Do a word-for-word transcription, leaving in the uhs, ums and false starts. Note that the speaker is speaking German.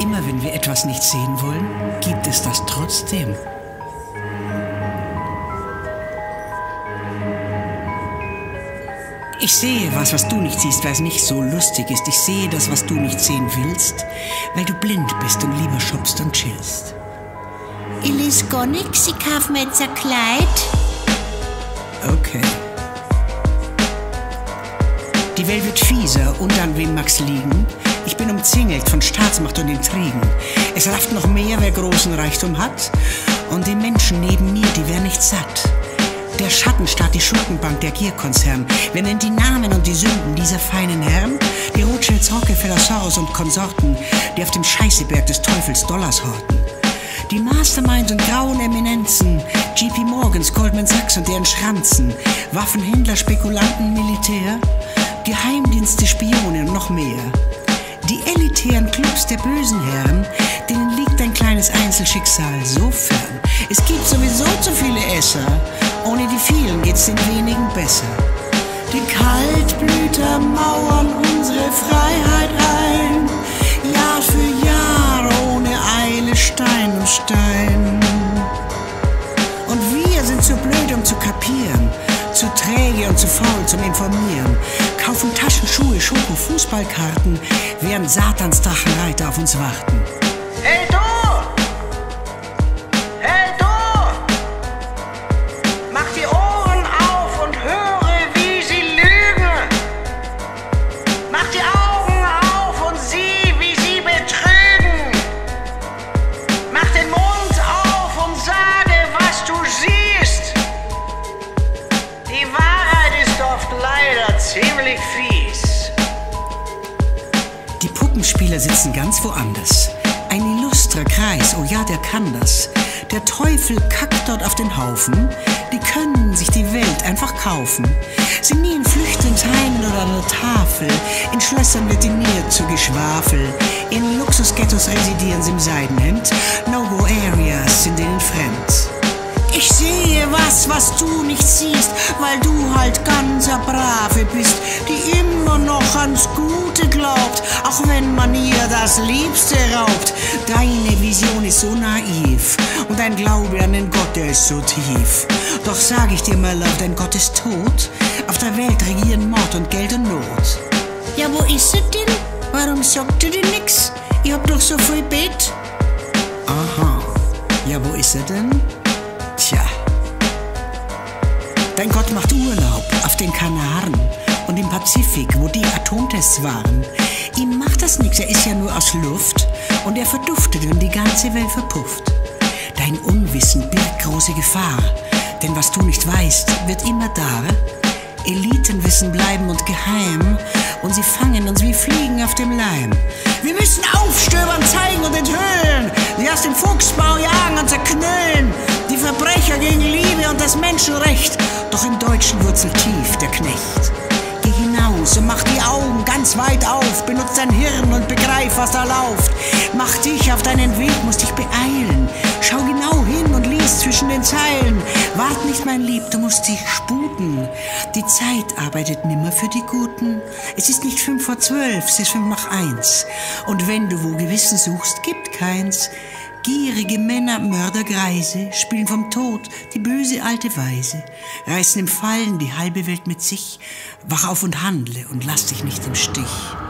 Immer wenn wir etwas nicht sehen wollen, gibt es das trotzdem. Ich sehe was, was du nicht siehst, weil es nicht so lustig ist. Ich sehe das, was du nicht sehen willst, weil du blind bist und lieber shoppst und chillst. Ich lese gar nix, ich kauf mir jetzt ein Kleid. Okay. Die Welt wird fieser und an wem mag's liegen? Ich bin umzingelt von Staatsmacht und Intrigen. Es rafft noch mehr, wer großen Reichtum hat. Und die Menschen neben mir, die werden nicht satt. Der Schattenstaat, die Schurkenbank, der Gierkonzern. Wer nennt die Namen und die Sünden dieser feinen Herren? Die Rothschilds, Rockefeller, Soros und Konsorten, die auf dem Scheißeberg des Teufels Dollars horten. Die Masterminds und grauen Eminenzen, J P Morgans, Goldman Sachs und deren Schranzen, Waffenhändler, Spekulanten, Militär, Geheimdienste, Spione und noch mehr. Die elitären Clubs der bösen Herren, denen liegt ein kleines Einzelschicksal so fern. Es gibt sowieso zu viele Esser, ohne die vielen geht's den wenigen besser. Die Kaltblüter mauern unsere Freiheit ein, Jahr für Jahr ohne Eile, Stein um Stein. Und wir sind zu blöd, um zu kapieren, zu träge und zu faul zum Informieren. Kaufen Taschenschuhe, Schoko, Fußballkarten, während Satans Drachenreiter auf uns warten. Hey du! Hey du! Mach die Ohren auf und höre, wie sie lügen! Mach die Augen auf und sieh, wie sie betrügen! Mach den Mund auf und sage, was du siehst! Die Wahrheit ist oft leider ziemlich fies. Die Puppenspieler sitzen ganz woanders. Ein illustrer Kreis, oh ja, der kann das. Der Teufel kackt dort auf den Haufen. Die können sich die Welt einfach kaufen. Sind nie in Flüchtlingsheimen oder an der Tafel. In Schlössern wird diniert zu Geschwafel. In Luxusghettos residieren sie im Seidenhemd. No-Go-Areas sind denen fremd. Ich sehe was, was du nicht siehst, weil du halt ganz a Brave bist, die immer noch ans Gute glaubt, auch wenn man ihr das Liebste raubt. Deine Vision ist so naiv und dein Glaube an den Gott, der ist so tief. Doch sag ich dir, my love, dein Gott ist tot. Auf der Welt regieren Mord und Geld und Not. Ja, wo ist er denn? Warum sagt er denn nix? Ich hab doch so viel Bet. Aha. Ja, wo ist er denn? Tja. Dein Gott macht Urlaub auf den Kanaren und im Pazifik, wo die Atomtests waren. Ihm macht das nix, er ist ja nur aus Luft und er verduftet und die ganze Welt verpufft. Dein Unwissen birgt große Gefahr, denn was du nicht weißt, wird immer da. Elitenwissen bleiben und geheim und sie fangen uns wie Fliegen auf dem Leim. Wir müssen aufstöbern, zeigen und enthüllen, sie aus dem Fuchsbau jagen und zerknüllen. Die Verbrecher gegen Liebe und das Menschenrecht, doch im Deutschen wurzelt tief der Knecht. Geh hinaus und mach die Augen ganz weit auf, benutz dein Hirn und begreif, was da lauft. Mach dich auf deinen Weg, musst dich beeilen, schau genau hin und lies zwischen den Zeilen. Wart nicht, mein Lieb, du musst dich sputen, die Zeit arbeitet nimmer für die Guten. Es ist nicht fünf vor zwölf, es ist fünf nach eins. Und wenn du wo Gewissen suchst, gibt keins. Gierige Männer, Mörder, Greise spielen vom Tod die böse alte Weise, reißen im Fallen die halbe Welt mit sich. Wach auf und handle und lass dich nicht im Stich.